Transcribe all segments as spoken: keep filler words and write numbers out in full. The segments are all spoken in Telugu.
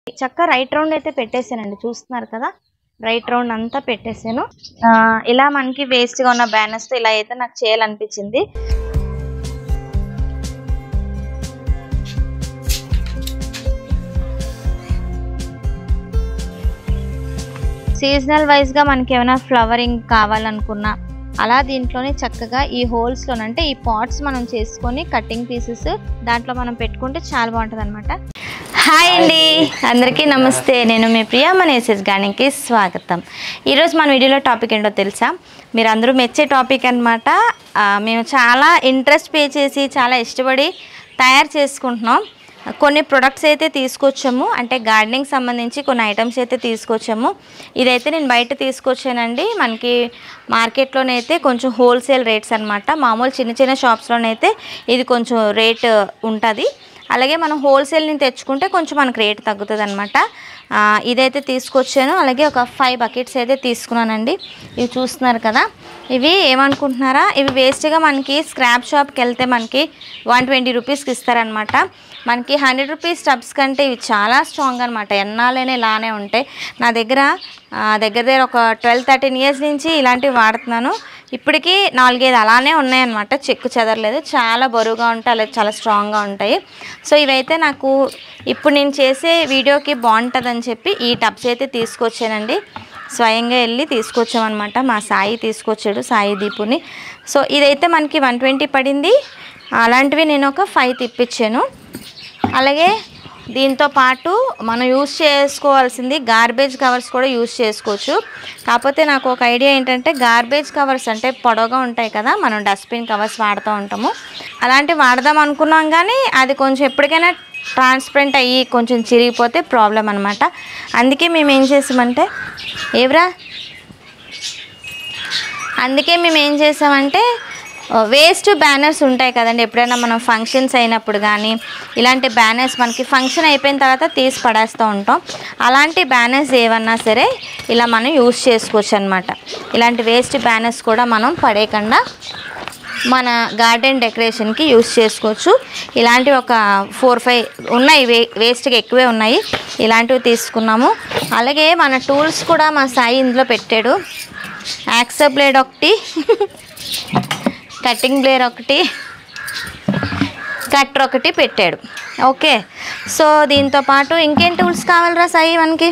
చక్క రైట్ రౌండ్ అయితే పెట్టేసానండి, చూస్తున్నారు కదా, రైట్ రౌండ్ అంతా పెట్టేసాను. ఇలా మనకి వేస్ట్గా ఉన్న బ్యానర్స్తో ఇలా అయితే నాకు చేయాలనిపించింది. సీజనల్ వైజ్గా మనకి ఏమైనా ఫ్లవరింగ్ కావాలనుకున్నా అలా దీంట్లోనే చక్కగా ఈ హోల్స్లోనే అంటే ఈ పాట్స్ మనం చేసుకొని కటింగ్ పీసెస్ దాంట్లో మనం పెట్టుకుంటే చాలా బాగుంటుంది అనమాట. హాయ్ అండి, అందరికీ నమస్తే. నేను మీ ప్రియా మన ఎస్ఎస్ గార్డెన్కి స్వాగతం. ఈరోజు మన వీడియోలో టాపిక్ ఏంటో తెలుసా? మీరు అందరూ మెచ్చే టాపిక్ అనమాట. మేము చాలా ఇంట్రెస్ట్ పే చేసి చాలా ఇష్టపడి తయారు చేసుకుంటున్నాం. కొన్ని ప్రొడక్ట్స్ అయితే తీసుకొచ్చాము, అంటే గార్డెనింగ్ సంబంధించి కొన్ని ఐటమ్స్ అయితే తీసుకొచ్చాము. ఇదైతే నేను బయట తీసుకొచ్చానండి. మనకి మార్కెట్లోనైతే కొంచెం హోల్సేల్ రేట్స్ అనమాట. మామూలు చిన్న చిన్న షాప్స్లోనైతే ఇది కొంచెం రేట్ ఉంటుంది. అలాగే మనం హోల్సేల్ నుంచి తెచ్చుకుంటే కొంచెం మనకు రేట్ తగ్గుతుంది అనమాట. ఇదైతే తీసుకొచ్చాను. అలాగే ఒక ఫైవ్ బకెట్స్ అయితే తీసుకున్నానండి. ఇవి చూస్తున్నారు కదా, ఇవి ఏమనుకుంటున్నారా, ఇవి వేస్ట్గా మనకి స్క్రాప్ షాప్కి వెళ్తే మనకి వన్ ట్వంటీ రూపీస్కి ఇస్తారనమాట. మనకి హండ్రెడ్ రూపీస్ టబ్స్ కంటే ఇవి చాలా స్ట్రాంగ్ అనమాట. ఎన్నాళ్ళైనా ఇలానే ఉంటాయి. నా దగ్గర దగ్గర దగ్గర ఒక ట్వెల్వ్ థర్టీన్ ఇయర్స్ నుంచి ఇలాంటివి వాడుతున్నాను. ఇప్పటికీ నాలుగైదు అలానే ఉన్నాయన్నమాట, చెక్కు చెదరలేదు. చాలా బరువుగా ఉంటాయి, అలాగే చాలా స్ట్రాంగ్గా ఉంటాయి. సో ఇవైతే నాకు ఇప్పుడు నేను చేసే వీడియోకి బాగుంటుందని చెప్పి ఈ టబ్స్ అయితే తీసుకొచ్చానండి. స్వయంగా వెళ్ళి తీసుకొచ్చామన్నమాట. మా సాయి తీసుకొచ్చాడు, సాయి దీపుని. సో ఇదైతే మనకి వన్ ట్వంటీ పడింది. అలాంటివి నేను ఒక ఫైవ్ తిప్పించాను. అలాగే దీంతో పాటు మనం యూజ్ చేసుకోవాల్సింది గార్బేజ్ కవర్స్ కూడా యూజ్ చేసుకోవచ్చు. కాకపోతే నాకు ఒక ఐడియా ఏంటంటే, గార్బేజ్ కవర్స్ అంటే పొడవుగా ఉంటాయి కదా, మనం డస్ట్బిన్ కవర్స్ వాడుతూ ఉంటాము. అలాంటివి వాడదాం అనుకున్నాం, కానీ అది కొంచెం ఎప్పటికైనా ట్రాన్స్పరెంట్ అయ్యి కొంచెం చిరిగిపోతే ప్రాబ్లం అనమాట. అందుకే మేము ఏం చేసామంటే ఏవరా అందుకే మేము ఏం చేసామంటే వేస్ట్ బ్యానర్స్ ఉంటాయి కదండి, ఎప్పుడైనా మనం ఫంక్షన్స్ అయినప్పుడు కానీ ఇలాంటి బ్యానర్స్ మనకి ఫంక్షన్ అయిపోయిన తర్వాత తీసి పడేస్తూ ఉంటాం. అలాంటి బ్యానర్స్ ఏమన్నా సరే ఇలా మనం యూజ్ చేసుకోవచ్చు అనమాట. ఇలాంటి వేస్ట్ బ్యానర్స్ కూడా మనం పడేయకుండా మన గార్డెన్ డెకరేషన్కి యూజ్ చేసుకోవచ్చు. ఇలాంటివి ఒక ఫోర్ ఫైవ్ ఉన్నాయి, వే వేస్ట్గా ఎక్కువే ఉన్నాయి. ఇలాంటివి తీసుకున్నాము. అలాగే మన టూల్స్ కూడా మా సాయి ఇందులో పెట్టాడు. యాక్సో బ్లేడ్ ఒకటి, కటింగ్ బ్లేడ్ ఒకటి, కట్టర్ ఒకటి పెట్టాడు. ఓకే, సో దీంతో పాటు ఇంకేం టూల్స్ కావాలరా సాయి మనకి?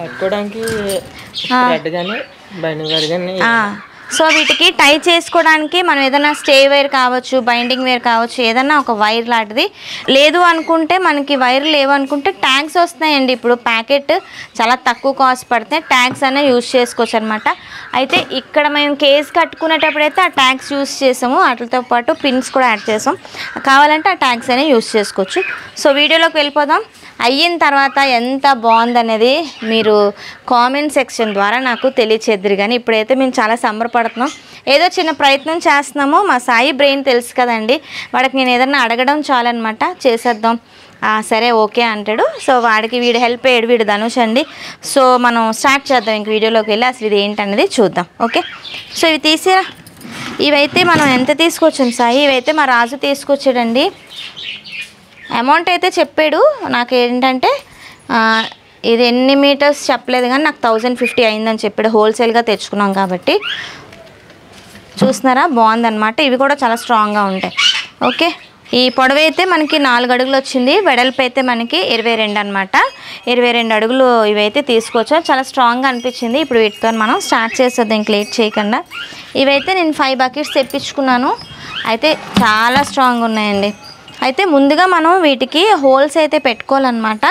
సో వీటికి టై చేసుకోవడానికి మనం ఏదైనా స్టే వైర్ కావచ్చు, బైండింగ్ వైర్ కావచ్చు, ఏదైనా ఒక వైర్ లాంటిది. లేదు అనుకుంటే మనకి వైర్ లేవు అనుకుంటే ట్యాగ్స్ వస్తున్నాయండి. ఇప్పుడు ప్యాకెట్ చాలా తక్కువ కాస్ట్ పడితే ట్యాగ్స్ అనే యూజ్ చేసుకోవచ్చు అనమాట. అయితే ఇక్కడ మేము కేస్ కట్టుకునేటప్పుడు అయితే ఆ ట్యాగ్స్ యూజ్ చేసాము, వాటితో పాటు పిన్స్ కూడా యాడ్ చేసాం. కావాలంటే ఆ ట్యాగ్స్ అనే యూజ్ చేసుకోవచ్చు. సో వీడియోలోకి వెళ్ళిపోదాం. అయిన తర్వాత ఎంత బాగుందనేది మీరు కామెంట్ సెక్షన్ ద్వారా నాకు తెలియచేద్దరు. కానీ ఇప్పుడైతే మేము చాలా సంబరపడుతున్నాం, ఏదో చిన్న ప్రయత్నం చేస్తున్నాము. మా సాయి బ్రెయిన్ తెలుసు కదండి, వాడికి నేను ఏదన్నా అడగడం చాలన్నమాట, చేసేద్దాం సరే ఓకే అంటాడు. సో వాడికి వీడు హెల్ప్ అయ్యాడు, వీడు ధనుష్ అండి. సో మనం స్టార్ట్ చేద్దాం ఇంక వీడియోలోకి వెళ్ళి అసలు ఇది ఏంటనేది చూద్దాం. ఓకే, సో ఇవి తీసిరా. ఇవైతే మనం ఎంత తీసుకొచ్చాం సాయి? ఇవైతే మా రాజు తీసుకొచ్చాడండి. అమౌంట్ అయితే చెప్పాడు నాకు, ఏంటంటే ఇది ఎన్ని మీటర్స్ చెప్పలేదు, కానీ నాకు థౌజండ్ ఫిఫ్టీ అయిందని చెప్పాడు. హోల్సేల్గా తెచ్చుకున్నాం కాబట్టి. చూస్తున్నారా, బాగుందన్నమాట. ఇవి కూడా చాలా స్ట్రాంగ్గా ఉంటాయి. ఓకే, ఈ పొడవు అయితే మనకి నాలుగు అడుగులు వచ్చింది, వెడల్పు అయితే మనకి ఇరవై రెండు అనమాట. ఇరవై రెండు అడుగులు ఇవైతే తీసుకోవచ్చు. చాలా స్ట్రాంగ్గా అనిపించింది. ఇప్పుడు వీటితో మనం స్టార్ట్ చేసేద్దాం ఇంక లేట్ చేయకుండా. ఇవైతే నేను ఫైవ్ బకెట్స్ తెప్పించుకున్నాను. అయితే చాలా స్ట్రాంగ్ ఉన్నాయండి. అయితే ముందుగా మనం వీటికి హోల్స్ అయితే పెట్టుకోవాలన్నమాట.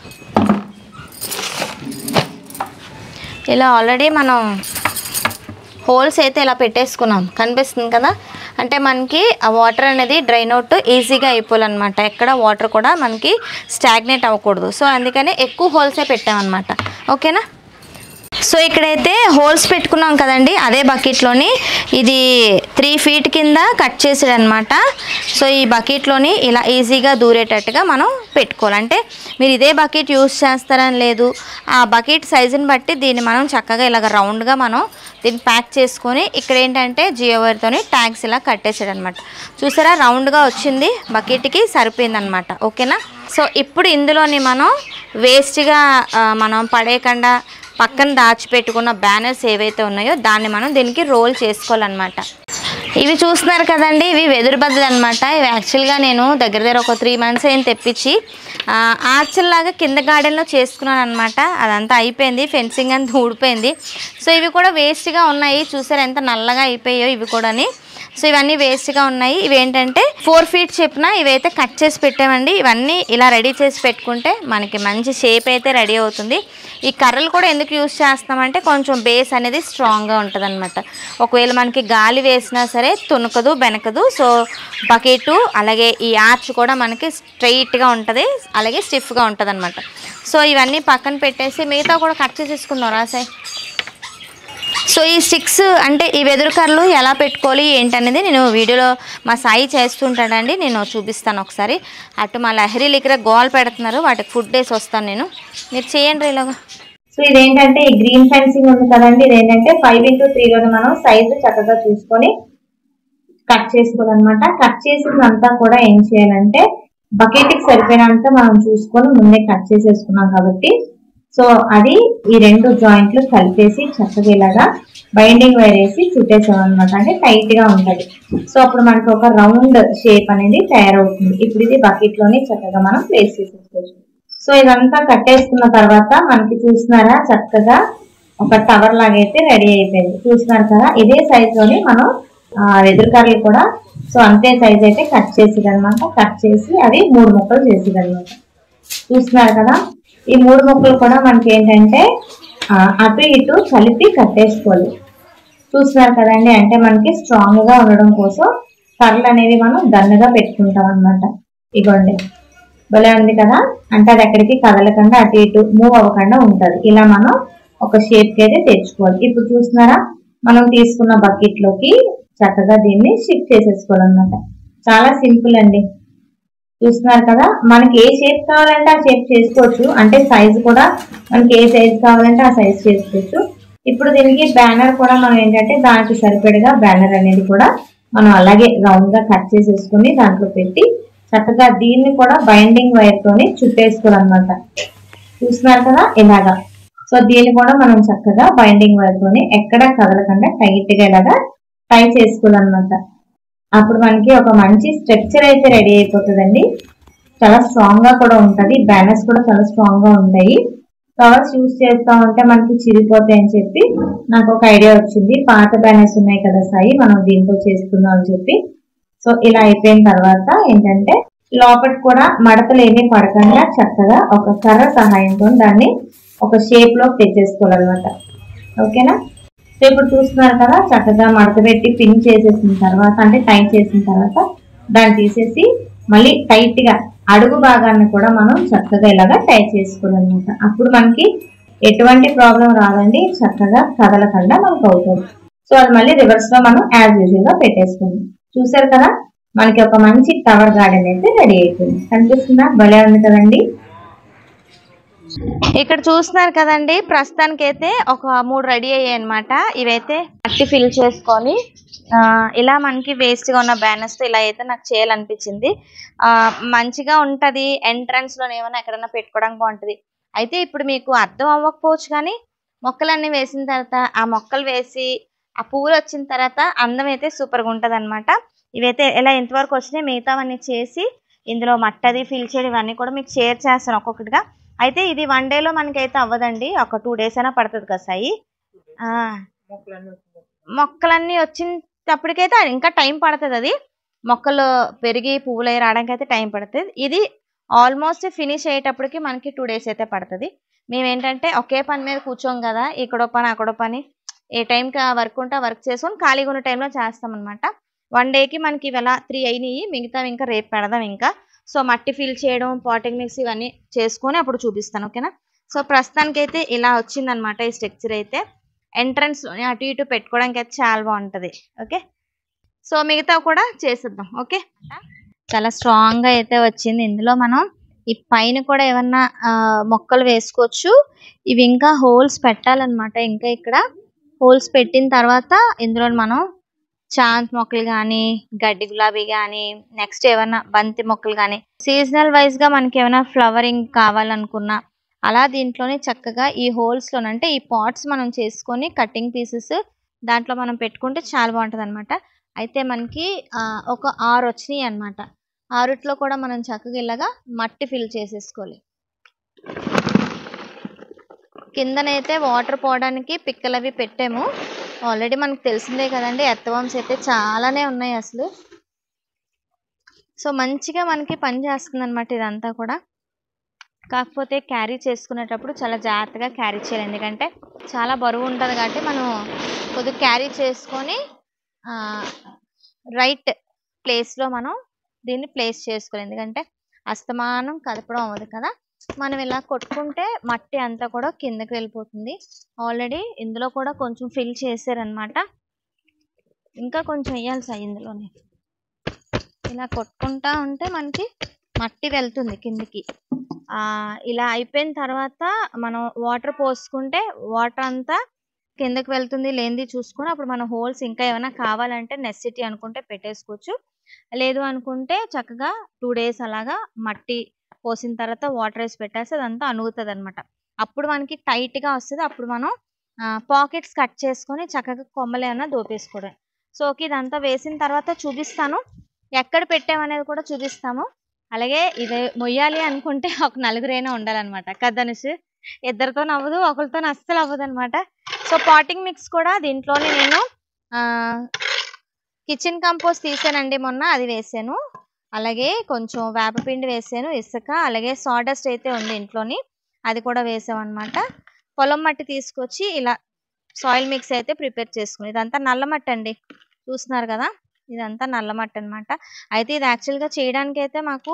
ఇలా ఆల్రెడీ మనం హోల్స్ అయితే ఇలా పెట్టేసుకున్నాం, కనిపిస్తుంది కదా. అంటే మనకి ఆ వాటర్ అనేది డ్రైన్ అవుట్ ఈజీగా అయిపోవాలన్నమాట. ఎక్కడ వాటర్ కూడా మనకి స్టాగ్నేట్ అవ్వకూడదు. సో అందుకని ఎక్కువ హోల్సే పెట్టామన్నమాట. ఓకేనా? సో ఇక్కడైతే హోల్స్ పెట్టుకున్నాం కదండి, అదే బకెట్లోని ఇది త్రీ ఫీట్ కింద కట్ చేసాడు అనమాట. సో ఈ బకెట్లోని ఇలా ఈజీగా దూరేటట్టుగా మనం పెట్టుకోవాలి. అంటే మీరు ఇదే బకెట్ యూస్ చేస్తారని లేదు, ఆ బకెట్ సైజుని బట్టి దీన్ని మనం చక్కగా ఇలాగ రౌండ్గా మనం దీన్ని ప్యాక్ చేసుకొని ఇక్కడ ఏంటంటే జియో వైర్తోని ట్యాగ్స్ ఇలా కట్టేసాడు అనమాట. చూసారా రౌండ్గా వచ్చింది, బకెట్కి సరిపోయింది అనమాట. ఓకేనా. సో ఇప్పుడు ఇందులోని మనం వేస్ట్గా మనం పడేయకుండా పక్కన దాచిపెట్టుకున్న బ్యానర్స్ ఏవైతే ఉన్నాయో దాన్ని మనం దీనికి రోల్ చేసుకోవాలన్నమాట. ఇవి చూస్తున్నారు కదండి, ఇవి వెదురు బద్దలు అనమాట. ఇవి యాక్చువల్గా నేను దగ్గర దగ్గర ఒక త్రీ మంత్స్ అయిన తెప్పించి ఆర్చల్ లాగా కింద గార్డెన్లో చేసుకున్నాను అనమాట. అదంతా అయిపోయింది, ఫెన్సింగ్ అంతా ఊడిపోయింది. సో ఇవి కూడా వేస్ట్గా ఉన్నాయి, చూసారు ఎంత నల్లగా అయిపోయాయో ఇవి కూడాని. సో ఇవన్నీ వేస్ట్గా ఉన్నాయి. ఇవేంటంటే ఫోర్ ఫీట్ చెప్పిన ఇవైతే కట్ చేసి పెట్టామండి. ఇవన్నీ ఇలా రెడీ చేసి పెట్టుకుంటే మనకి మంచి షేప్ అయితే రెడీ అవుతుంది. ఈ కర్రలు కూడా ఎందుకు యూజ్ చేస్తామంటే కొంచెం బేస్ అనేది స్ట్రాంగ్గా ఉంటుంది అనమాట. ఒకవేళ మనకి గాలి వేసినా సరే తునకదు బెనకదు. సో బకెట్ అలాగే ఈ ఆర్చ్ కూడా మనకి స్ట్రైట్గా ఉంటుంది, అలాగే స్టిఫ్గా ఉంటుంది అనమాట. సో ఇవన్నీ పక్కన పెట్టేసి మిగతా కూడా కట్ చేసేసుకుందాం రాసాయి. సో ఈ స్టిక్స్ అంటే ఈ వెదురు కర్రలు ఎలా పెట్టుకోవాలి ఏంటనేది నేను వీడియోలో మా సాయి చేస్తుంటాడండి, నేను చూపిస్తాను ఒకసారి. అటు మా లహరీలు ఇక్కడ గోల్ పెడుతున్నారు, వాటికి ఫుడ్ వేసి వస్తాను నేను, మీరు చేయండి ఇలాగా. సో ఇదేంటంటే ఈ గ్రీన్ ఫెన్సింగ్ ఉంది కదండి, ఇదేంటంటే ఫైవ్ ఇంటూ త్రీలోనే మనం సైజు చక్కగా చూసుకొని కట్ చేసుకోవాలన్నమాట. కట్ చేసినంతా కూడా ఏం చేయాలంటే బకెట్కి సరిపోయినంత మనం చూసుకొని ముందే కట్ చేసేసుకున్నాం కాబట్టి సో అది ఈ రెండు జాయింట్లు కలిపేసి చక్కగా ఇలాగా బైండింగ్ వైర్ వేసి చుట్టేసాం అనమాట. అంటే టైట్ గా ఉంటది. సో అప్పుడు మనకి ఒక రౌండ్ షేప్ అనేది తయారవుతుంది. ఇప్పుడు ఇది బకెట్ లోనే చక్కగా మనం ప్లేస్ చేసేసుకోవచ్చు. సో ఇదంతా కట్టేసుకున్న తర్వాత మనకి చూస్తున్నారా చక్కగా ఒక టవర్ లాగా అయితే రెడీ అయిపోయింది. చూస్తున్నారు కదా, ఇదే సైజ్ లోని మనం వెదురు కర్రలు కూడా సో అంతే సైజ్ అయితే కట్ చేసేది అనమాట. కట్ చేసి అది మూడు ముక్కలు చేసేది అనమాట. చూస్తున్నారు కదా, ఈ మూడు ముక్కలు కూడా మనకి ఏంటంటే అటు ఇటు కలిపి కట్టేసుకోవాలి. చూస్తున్నారు కదండి, అంటే మనకి స్ట్రాంగ్ గా ఉండడం కోసం కర్రలు అనేవి మనం దన్నగా పెట్టుకుంటాం అనమాట. ఇగోండి భలే ఉంది కదా, అంటే అది ఎక్కడికి కదలకుండా అటు ఇటు మూవ్ అవ్వకుండా ఉంటది. ఇలా మనం ఒక షేప్ కి అయితే తెచ్చుకోవాలి. ఇప్పుడు చూస్తున్నారా, మనం తీసుకున్న బకెట్ లోకి చక్కగా దీన్ని షిఫ్ట్ చేసేసుకోవాలన్నమాట. చాలా సింపుల్ అండి. చూస్తున్నారు కదా, మనకి ఏ షేప్ కావాలంటే ఆ షేప్ చేసుకోవచ్చు. అంటే సైజు కూడా మనకి ఏ సైజ్ కావాలంటే ఆ సైజ్ చేసుకోవచ్చు. ఇప్పుడు దీనికి బ్యానర్ కూడా మనం ఏంటంటే దానికి సరిపడగా బ్యానర్ అనేది కూడా మనం అలాగే రౌండ్ గా కట్ చేసేసుకుని దాంట్లో పెట్టి చక్కగా దీన్ని కూడా బైండింగ్ వైర్ తోని చుట్టేసుకోవాలన్నమాట. చూస్తున్నారు కదా ఇలాగా. సో దీన్ని కూడా మనం చక్కగా బైండింగ్ వైర్ తోని ఎక్కడ కదలకుండా టైట్ గా ఇలాగా టై చేసుకోవాలన్నమాట. అప్పుడు మనకి ఒక మంచి స్ట్రక్చర్ అయితే రెడీ అయిపోతుందండి. చాలా స్ట్రాంగ్ గా కూడా ఉంటది. బ్యానర్స్ కూడా చాలా స్ట్రాంగ్ గా ఉంటాయి. కవర్స్ యూజ్ చేస్తా ఉంటే మనకి చిరిగిపోతాయి అని చెప్పి నాకు ఒక ఐడియా వచ్చింది. పాత బ్యానర్స్ ఉన్నాయి కదా సాయి, మనం దీంతో చేసుకుందాం అని చెప్పి. సో ఇలా అయిపోయిన తర్వాత ఏంటంటే లోపల కూడా మడతలు ఏమీ పడకుండా చక్కగా ఒక కర్ర సహాయంతో దాన్ని ఒక షేప్ లో తెచ్చేసుకోవాలన్నమాట. ఓకేనా. సో ఇప్పుడు చూస్తున్నారు కదా, చక్కగా మడత పెట్టి పిన్ చేసేసిన తర్వాత అంటే టైట్ చేసిన తర్వాత దాన్ని తీసేసి మళ్ళీ టైట్ గా అడుగు భాగాన్ని కూడా మనం చక్కగా ఇలాగా టైట్ చేసుకోవాలన్నమాట. అప్పుడు మనకి ఎటువంటి ప్రాబ్లం రాదండి, చక్కగా కదలకుండా మనకు అవుతుంది. సో అది మళ్ళీ రివర్స్ లో మనం యాజ్ యూజువల్ గా పెట్టేసుకోండి. చూసారు కదా, మనకి ఒక మంచి టవర్ గార్డెన్ అయితే రెడీ అయిపోయింది. కనిపిస్తుందా, భలే ఉంది కదండి. ఇక్కడ చూస్తున్నారు కదండి, ప్రస్తుతానికి అయితే ఒక మూడు రెడీ అయ్యాయి అనమాట. ఇవైతే మట్టి ఫిల్ చేసుకొని ఇలా మనకి వేస్ట్ గా ఉన్న బ్యానర్స్ తో ఇలా అయితే నాకు చేయాలనిపించింది. ఆ మంచిగా ఉంటది, ఎంట్రన్స్ లో ఏమైనా ఎక్కడైనా పెట్టుకోవడానికి బాగుంటది. అయితే ఇప్పుడు మీకు అర్థం అవ్వకపోవచ్చు కానీ మొక్కలన్నీ వేసిన తర్వాత ఆ మొక్కలు వేసి ఆ పూలు వచ్చిన తర్వాత అందం అయితే సూపర్ గా ఉంటది అనమాట. ఇవైతే ఇలా ఎంతవరకు వచ్చినాయి మిగతావన్నీ చేసి ఇందులో మట్టది ఫిల్ చేయడం ఇవన్నీ కూడా మీకు షేర్ చేస్తాను ఒక్కొక్కటిగా. అయితే ఇది వన్ డే లో మనకైతే అవ్వదండి, ఒక టూ డేస్ అయినా పడుతుంది కదా సాయి. మొక్కలన్నీ వచ్చినప్పటికైతే ఇంకా టైం పడుతుంది. అది మొక్కలు పెరిగి పువ్వులు అయి రావడానికి అయితే టైం పడుతుంది. ఇది ఆల్మోస్ట్ ఫినిష్ అయ్యేటప్పటికి మనకి టూ డేస్ అయితే పడుతుంది. మేమేంటంటే ఒకే పని మీద కూర్చోం కదా, ఇక్కడో పని అక్కడో పని, ఏ టైంకి వర్క్ ఉంటే వర్క్ చేసుకొని ఖాళీగా ఉన్న టైంలో చేస్తాం అనమాట. వన్ డేకి మనకి ఇవాళ త్రీ అయినాయి, మిగతా ఇంకా రేపు పెడదాం. ఇంకా సో మట్టి ఫిల్ చేయడం, పాటింగ్ మిక్స్ ఇవన్నీ చేసుకొని అప్పుడు చూపిస్తాను. ఓకేనా. సో ప్రస్తుతానికైతే ఇలా వచ్చిందనమాట ఈ స్ట్రక్చర్ అయితే. ఎంట్రన్స్‌లోనే అటు ఇటు పెట్టుకోవడానికి అయితే చాలా బాగుంటది. ఓకే. సో మిగతా కూడా చేసేద్దాం. ఓకే. చాలా స్ట్రాంగ్‌గా అయితే వచ్చింది. ఇందులో మనం ఈ పైన కూడా ఏమన్నా ఆహ్, మొక్కలు వేసుకోవచ్చు. ఇవి ఇంకా హోల్స్ పెట్టాలన్నమాట. ఇంకా ఇక్కడ హోల్స్ పెట్టిన తర్వాత ఇందులో మనం చాంతి మొక్కలు గానీ, గడ్డి గులాబీ గానీ, నెక్స్ట్ ఏమన్నా బంతి మొక్కలు గానీ, సీజనల్ వైస్‌గా మనకేమైనా ఫ్లవరింగ్ కావాలనుకున్నా అలా దీంట్లోనే చక్కగా ఈ హోల్స్‌లోనే అంటే ఈ పాట్స్ మనం చేసుకొని కటింగ్ పీసెస్ దాంట్లో మనం పెట్టుకుంటే చాలా బాగుంటదనమాట. అయితే మనకి ఆహ్, ఒక ఆరు వచ్చినాయన్నమాట. ఆరిట్లో కూడా మనం చక్కగా ఇలాగా మట్టి ఫిల్ చేసేసుకోవాలి. కిందనైతే వాటర్ పోవడానికి పిక్కలవి పెట్టాము. ఆల్రెడీ మనకు తెలిసిందే కదండీ ఎర్త్‌వర్మ్స్ అయితే చాలానే ఉన్నాయి అసలు. సో మంచిగా మనకి పని చేస్తుందన్నమాట ఇదంతా కూడా. కాకపోతే క్యారీ చేసుకునేటప్పుడు చాలా జాగ్రత్తగా క్యారీ చేయాలి. ఎందుకంటే చాలా బరువు ఉంటది కాబట్టి మనం కొద్దిగా క్యారీ చేసుకొని ఆహ్, రైట్ ప్లేస్‌లో మనం దీన్ని ప్లేస్ చేసుకోవాలి. ఎందుకంటే అస్తమానం కదపడం అవ్వదు కదా! మనం ఇలా కొట్టుకుంటే మట్టి అంతా కూడా కిందకి వెళ్ళిపోతుంది. ఆల్రెడీ ఇందులో కూడా కొంచెం ఫిల్ చేశారనమాట. ఇంకా కొంచెం ఎయ్యాలి సాయి ఇందులోనే. ఇలా కొట్టుకుంటా ఉంటే మనకి మట్టి వెళ్తుంది కిందకి. ఆహ్, ఇలా అయిపోయిన తర్వాత మనం వాటర్ పోసుకుంటే వాటర్ అంతా కిందకి వెళ్తుంది లేనిది చూసుకొని అప్పుడు మనం హోల్స్ ఇంకా ఏమైనా కావాలంటే నెసెసిటీ అనుకుంటే పెట్టేసుకోవచ్చు. లేదు అనుకుంటే చక్కగా రెండు డేస్ అలాగా మట్టి పోసిన తర్వాత వాటర్ వేసి పెట్టేస్తే అదంతా అణుగుతదనమాట. అప్పుడు మనకి టైట్‌గా వస్తది. అప్పుడు మనం ఆహ్, పాకెట్స్ కట్ చేసుకొని చక్కగా కొమ్మలేమన్నా దోపేసుకోవడమే. So okay. ఇదంతా వేసిన తర్వాత చూపిస్తాను. ఎక్కడ పెట్టామనేది కూడా చూపిస్తాము. అలాగే ఇది మొయ్యాలి అనుకుంటే ఒక నలుగురైనా ఉండాలనమాట. కదా ధనుష్? ఇద్దరితోని అవ్వదు. ఒకళ్ళతోని అస్సలు అవ్వదనమాట. సో పాటింగ్ మిక్స్ కూడా దీంట్లోనే నేను ఆహ్, కిచెన్ కంపోస్ట్ తీసానండి మొన్న అది వేసాను. అలాగే కొంచెం వేపపిండి వేసాను, ఇసుక, అలాగే సాడస్ట్ అయితే ఉంది ఇంట్లోని. అది కూడా వేసామన్నమాట. పొలం మట్టి తీసుకొచ్చి ఇలా సాయిల్ మిక్స్ అయితే ప్రిపేర్ చేసుకున్నాం. ఇదంతా నల్ల మట్టి అండి. చూస్తున్నారు కదా! ఇదంతా నల్ల మట్టి అన్నమాట. అయితే ఇది యాక్చువల్‌గా చేయడానికైతే మాకు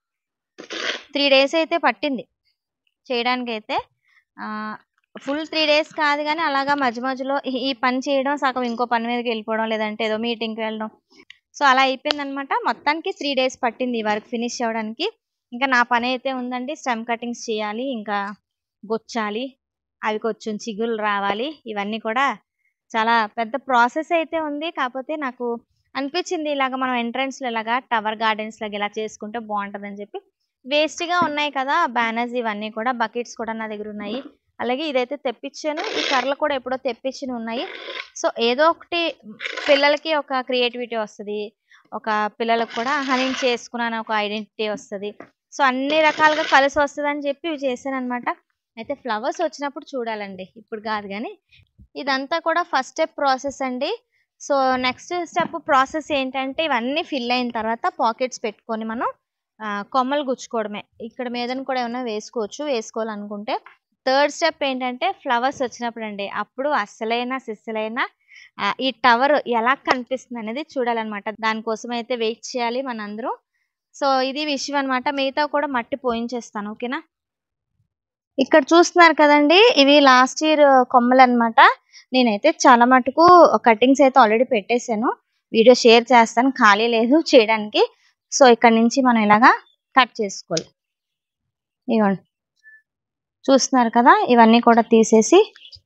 మూడు డేస్ అయితే పట్టింది. చేయడానికైతే ఆహ్, ఫుల్ మూడు డేస్ కాదు గానీ అలాగా మధ్య మధ్యలో ఈ ఈ పని చేయడం, సగం ఇంకో పని మీదకి వెళ్ళిపోవడం, లేదంటే ఏదో మీటింగ్‌కి వెళ్ళడం. సో అలా అయిపోయిందనమాట. మొత్తానికి మూడు డేస్ పట్టింది ఈ వర్క్ ఫినిష్ అవ్వడానికి. ఇంకా నా పనైతే ఉందండి. స్టెమ్ కటింగ్స్ చేయాలి, ఇంకా గుచ్చాలి, అవి కొంచెం చిగుళ్ళు రావాలి. ఇవన్నీ కూడా చాలా పెద్ద ప్రాసెస్ అయితే ఉంది. కాకపోతే నాకు అనిపించింది ఇలాగ మనం ఎంట్రన్స్‌లో ఇలాగా టవర్ గార్డెన్స్ లాగా ఇలా చేసుకుంటే బాగుంటదని చెప్పి. వేస్ట్‌గా ఉన్నాయి కదా! బ్యానర్స్ ఇవన్నీ కూడా బకెట్స్ కూడా నా దగ్గర ఉన్నాయి. అలాగే ఇదైతే తెప్పించాను. ఈ కర్రలు కూడా ఎప్పుడో తెప్పించినవి ఉన్నాయి. సో ఏదో ఒకటి పిల్లలకి ఒక క్రియేటివిటీ వస్తది. ఒక పిల్లలకు కూడా ఆహా! నేను చేసుకున్నాను ఒక ఐడెంటిటీ వస్తది. సో అన్ని రకాలుగా కలిసి వస్తదని చెప్పి ఇవి చేశాననమాట. అయితే ఫ్లవర్స్ వచ్చినప్పుడు చూడాలండి. ఇప్పుడు కాదు గానీ. ఇదంతా కూడా ఫస్ట్ స్టెప్ ప్రాసెస్ అండి. సో నెక్స్ట్ స్టెప్ ప్రాసెస్ ఏంటంటే ఇవన్నీ ఫిల్ అయిన తర్వాత పాకెట్స్ పెట్టుకొని మనం ఆహ్, కొమ్మలు గుచ్చుకోవడమే. ఇక్కడ మీదన కూడా ఏమన్నా వేసుకోవచ్చు వేసుకోవాలనుకుంటే. థర్డ్ స్టెప్ ఏంటంటే ఫ్లవర్స్ వచ్చినప్పుడండి. అప్పుడు అస్సలైన సిస్సలైన ఆహ్, ఈ టవర్ ఎలా కనిపిస్తుందనేది చూడాలనమాట. దానికోసం అయితే వెయిట్ చేయాలి మనందరం. సో ఇది విషయం అనమాట. మిగతావి కూడా మట్టి పోయించేస్తాను. ఓకేనా? ఇక్కడ చూస్తున్నారు కదండీ! ఇవి లాస్ట్ ఇయర్ కొమ్మలనమాట. నేనైతే చాలా మటుకు కటింగ్స్ అయితే ఆల్రెడీ పెట్టేసాను. వీడియో షేర్ చేస్తాను. ఖాళీ లేదు చేయడానికి. సో ఇక్కడి నుంచి మనం ఇలాగా కట్ చేసుకోవాలి. ఇగోండి. చూస్తున్నారు కదా! ఇవన్నీ కూడా తీసేసి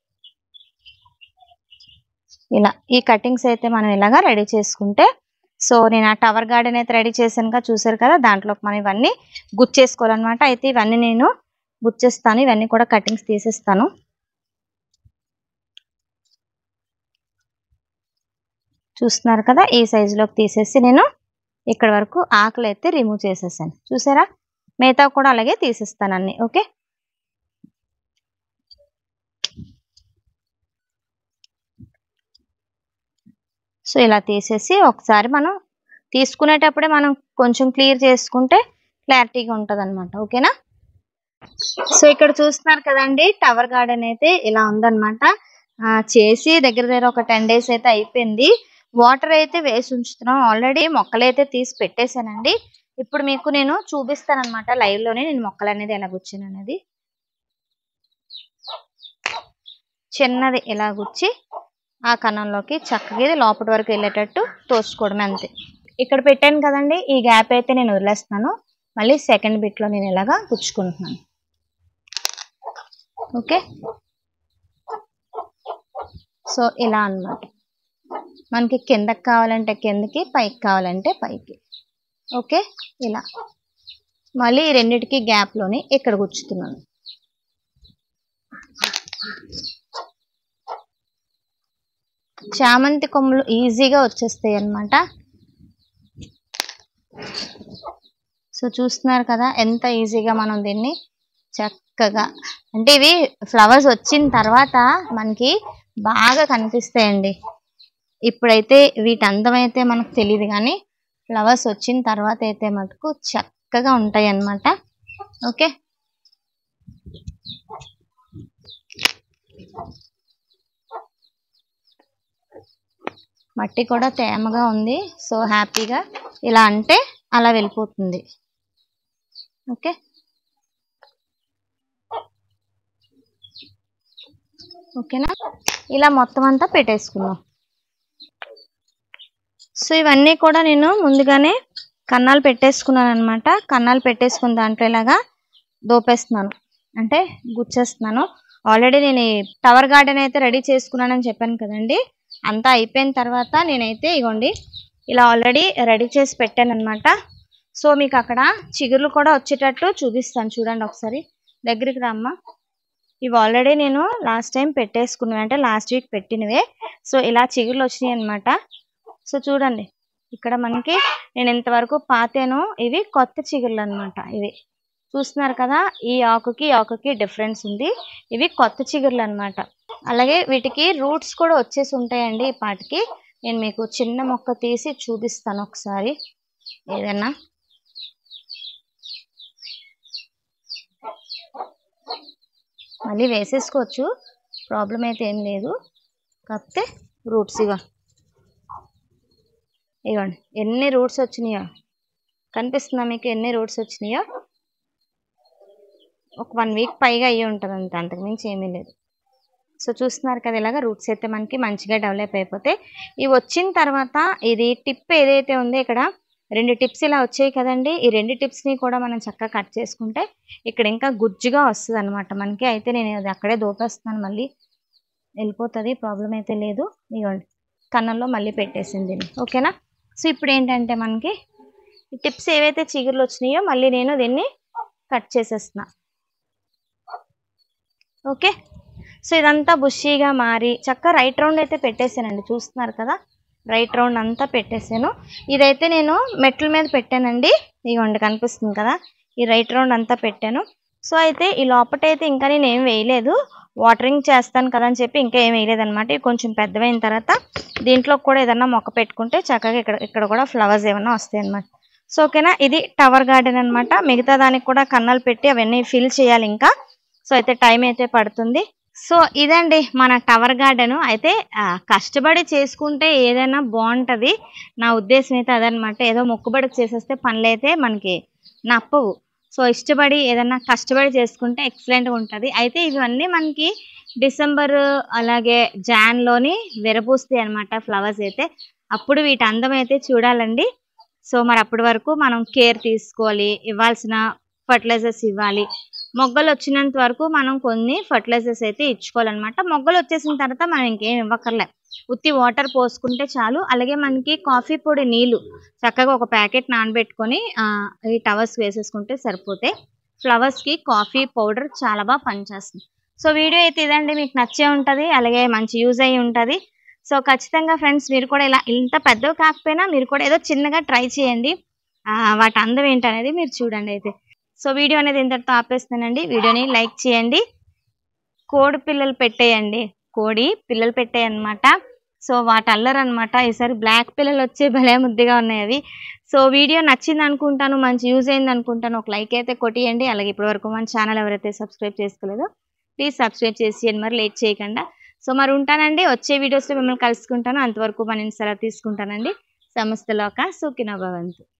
ఇలా ఈ కటింగ్స్ అయితే మనం ఇలాగా రెడీ చేసుకుంటే సో నేను ఆ టవర్ గార్డెన్ అయితే రెడీ చేశానుగా చూసారు కదా! దాంట్లోకి మనం ఇవన్నీ గుచ్చేసుకోవాలనమాట. అయితే ఇవన్నీ నేను గుచ్చేస్తాను. ఇవన్నీ కూడా కటింగ్స్ తీసేస్తాను. చూస్తున్నారు కదా! ఈ సైజులోకి తీసేసి నేను ఇక్కడ వరకు ఆకులైతే రిమూవ్ చేసేసాను. చూసారా? మిగతావి కూడా అలాగే తీసేస్తాను అన్నీ. ఓకే. సో ఇలా తీసేసి ఒకసారి మనం తీసుకునేటప్పుడే మనం కొంచెం క్లియర్ చేసుకుంటే క్లారిటీగా ఉంటదన్నమాట. ఓకేనా? సో ఇక్కడ చూస్తున్నారు కదండీ! టవర్ గార్డెన్ అయితే ఇలా ఉందన్నమాట. ఆహ్, చేసి దగ్గర దగ్గర ఒక పది డేస్ అయితే అయిపోయింది. వాటర్ అయితే వేసి ఉంచుతున్నాం. ఆల్రెడీ మొక్కలైతే తీసి పెట్టేసానండి. ఇప్పుడు మీకు నేను చూపిస్తానన్నమాట లైవ్‌లోనే నేను మొక్కలనేది ఎలా గుచ్చాననేది. చిన్నది ఇలా గుచ్చి ఆ కన్నంలోకి చక్కగా ఇది లోపటి వరకు వెళ్ళేటట్టు తోసుకోవడమే అంతే. ఇక్కడ పెట్టాను కదండి, ఈ గ్యాప్ అయితే నేను వదిలేస్తున్నాను. మళ్ళీ సెకండ్ బిట్లో నేను ఇలాగా గుచ్చుకుంటున్నాను. ఓకే, సో ఇలా అన్నమాట. మనకి కిందకి కావాలంటే కిందకి, పైకి కావాలంటే పైకి. ఓకే, ఇలా మళ్ళీ ఈ రెండిటికి గ్యాప్లోని ఇక్కడ గుచ్చుతున్నాను. చామంతి కొమ్మలు ఈజీగా వచ్చేస్తాయి అన్నమాట. సో చూస్తున్నారు కదా ఎంత ఈజీగా మనం దీన్ని చక్కగా, అంటే ఇవి ఫ్లవర్స్ వచ్చిన తర్వాత మనకి బాగా కనిపిస్తాయండి. ఇప్పుడైతే వీటి అందమైతే మనకు తెలియదు, కానీ ఫ్లవర్స్ వచ్చిన తర్వాత అయితే మటుకు చక్కగా ఉంటాయి అన్నమాట. ఓకే, మట్టి కూడా తేమగా ఉంది. సో హ్యాపీగా ఇలా అంటే అలా వెళ్ళిపోతుంది. ఓకే, ఓకేనా, ఇలా మొత్తం అంతా పెట్టేసుకున్నాం. సో ఇవన్నీ కూడా నేను ముందుగానే కన్నాలు పెట్టేసుకున్నాను అనమాట. కన్నాలు పెట్టేసుకున్న దాంట్లో ఇలాగా దోపేస్తున్నాను, అంటే గుచ్చేస్తున్నాను. ఆల్రెడీ నేను టవర్ గార్డెన్ అయితే రెడీ చేసుకున్నానని చెప్పాను కదండి. అంతా అయిపోయిన తర్వాత నేనైతే ఇగోండి ఇలా ఆల్రెడీ రెడీ చేసి పెట్టాను అనమాట. సో మీకు అక్కడ చిగుర్లు కూడా వచ్చేటట్టు చూపిస్తాను, చూడండి ఒకసారి. దగ్గరికి రామ్మా. ఇవి ఆల్రెడీ నేను లాస్ట్ టైం పెట్టేసుకున్నాను, అంటే లాస్ట్ వీక్ పెట్టినవే. సో ఇలా చిగుర్లు వచ్చినాయి అనమాట. సో చూడండి ఇక్కడ మనకి నేను ఇంతవరకు పాతేను, ఇవి కొత్త చిగుర్లు అనమాట. ఇవి చూస్తున్నారు కదా, ఈ ఆకుకి ఈ ఆకుకి డిఫరెన్స్ ఉంది. ఇవి కొత్త చిగుర్లు అనమాట. అలాగే వీటికి రూట్స్ కూడా వచ్చేసి ఉంటాయండి. ఈ పాటికి నేను మీకు చిన్న మొక్క తీసి చూపిస్తాను ఒకసారి. ఏదన్నా మళ్ళీ వేసేసుకోవచ్చు, ప్రాబ్లం అయితే ఏం లేదు. కాకపోతే రూట్స్ ఇగో ఇవ్వండి ఎన్ని రూట్స్ వచ్చినాయో కనిపిస్తుందా మీకు? ఎన్ని రూట్స్ వచ్చినాయో ఒక వన్ వీక్ పైగా అయ్యి ఉంటుంది అంతే, అంతకుమించి ఏమీ లేదు. సో చూస్తున్నారు కదా, ఇలాగ రూట్స్ అయితే మనకి మంచిగా డెవలప్ అయిపోతాయి. ఇవి వచ్చిన తర్వాత ఇది టిప్ ఏదైతే ఉందో ఇక్కడ రెండు టిప్స్ ఇలా వచ్చాయి కదండి. ఈ రెండు టిప్స్ని కూడా మనం చక్కగా కట్ చేసుకుంటే ఇక్కడ ఇంకా గుజ్జుగా వస్తుంది అనమాట మనకి. అయితే నేను అది అక్కడే దోపేస్తున్నాను, మళ్ళీ వెళ్ళిపోతుంది, ప్రాబ్లం అయితే లేదు. ఇవ్వండి కన్నంలో మళ్ళీ పెట్టేసింది. ఓకేనా, సో ఇప్పుడు ఏంటంటే మనకి ఈ టిప్స్ ఏవైతే చిగుర్లు వచ్చినాయో మళ్ళీ నేను దీన్ని కట్ చేసేస్తున్నా. ఓకే, సో ఇదంతా బుషీగా మారి చక్కగా రైట్ రౌండ్ అయితే పెట్టేసానండి. చూస్తున్నారు కదా, రైట్ రౌండ్ అంతా పెట్టేసాను. ఇదైతే నేను మెట్ల మీద పెట్టానండి. ఇదిగోండి కనిపిస్తుంది కదా, ఈ రైట్ రౌండ్ అంతా పెట్టాను. సో అయితే ఈ లోపటైతే ఇంకా నేను ఏం వేయలేదు, వాటరింగ్ చేస్తాను కదా అని చెప్పి ఇంకా ఏం వేయలేదు అనమాట. ఇవి కొంచెం పెద్దవైన తర్వాత దీంట్లో కూడా ఏదన్నా మొక్క పెట్టుకుంటే చక్కగా ఇక్కడ ఇక్కడ కూడా ఫ్లవర్స్ ఏమన్నా వస్తాయి అనమాట. సో ఓకేనా, ఇది టవర్ గార్డెన్ అనమాట. మిగతా దానికి కూడా కన్నాలు పెట్టి అవన్నీ ఫిల్ చేయాలి ఇంకా. సో అయితే టైం అయితే పడుతుంది. సో ఇదండి మన టవర్ గార్డెన్. అయితే కష్టపడి చేసుకుంటే ఏదైనా బాగుంటుంది, నా ఉద్దేశం అయితే అదనమాట. ఏదో మొక్కుబడికి చేసేస్తే పనులు అయితే మనకి నప్పవు. సో ఇష్టపడి ఏదన్నా కష్టపడి చేసుకుంటే ఎక్సలెంట్గా ఉంటుంది. అయితే ఇవన్నీ మనకి డిసెంబర్ అలాగే జాన్లోని విరబూస్తాయి అనమాట ఫ్లవర్స్ అయితే. అప్పుడు వీటి అందం అయితే చూడాలండి. సో మరి అప్పటి వరకు మనం కేర్ తీసుకోవాలి, ఇవ్వాల్సిన ఫర్టిలైజర్స్ ఇవ్వాలి. మొగ్గలు వచ్చినంత వరకు మనం కొన్ని ఫర్టిలైజర్స్ అయితే ఇచ్చుకోవాలన్నమాట. మొగ్గలు వచ్చేసిన తర్వాత మనం ఇంకేం ఇవ్వక్కర్లే, ఉత్తి వాటర్ పోసుకుంటే చాలు. అలాగే మనకి కాఫీ పొడి నీళ్ళు చక్కగా ఒక ప్యాకెట్ నానబెట్టుకొని ఈ టవర్స్ వేసేసుకుంటే సరిపోతాయి. ఫ్లవర్స్కి కాఫీ పౌడర్ చాలా బాగా పనిచేస్తుంది. సో వీడియో అయితే ఇదండి, మీకు నచ్చే ఉంటుంది, అలాగే మంచి యూజ్ అయ్యి ఉంటుంది. సో ఖచ్చితంగా ఫ్రెండ్స్ మీరు కూడా ఇలా ఇంత పెద్దవి కాకపోయినా మీరు కూడా ఏదో చిన్నగా ట్రై చేయండి, వాటి అందం ఏంటనేది మీరు చూడండి. అయితే సో వీడియో అనేది ఇంతటితో ఆపేస్తానండి. వీడియోని లైక్ చేయండి. కోడి పిల్లలు పెట్టేయండి, కోడి పిల్లలు పెట్టాయి అనమాట. సో వాటి అల్లరు అనమాట. ఈసారి బ్లాక్ పిల్లలు వచ్చే భలే ముద్దుగా ఉన్నాయి అవి. సో వీడియో నచ్చింది అనుకుంటాను, మంచి యూజ్ అయింది అనుకుంటాను. ఒక లైక్ అయితే కొట్టియండి. అలాగే ఇప్పటి వరకు మన ఛానల్ ఎవరైతే సబ్స్క్రైబ్ చేసుకోలేదో ప్లీజ్ సబ్స్క్రైబ్ చేసేయండి, మరి లేట్ చేయకుండా. సో మరి ఉంటానండి, వచ్చే వీడియోస్లో మిమ్మల్ని కలుసుకుంటాను. అంతవరకు మన సెలవు తీసుకుంటానండి. సమస్తలోక సుఖినో భవంతు.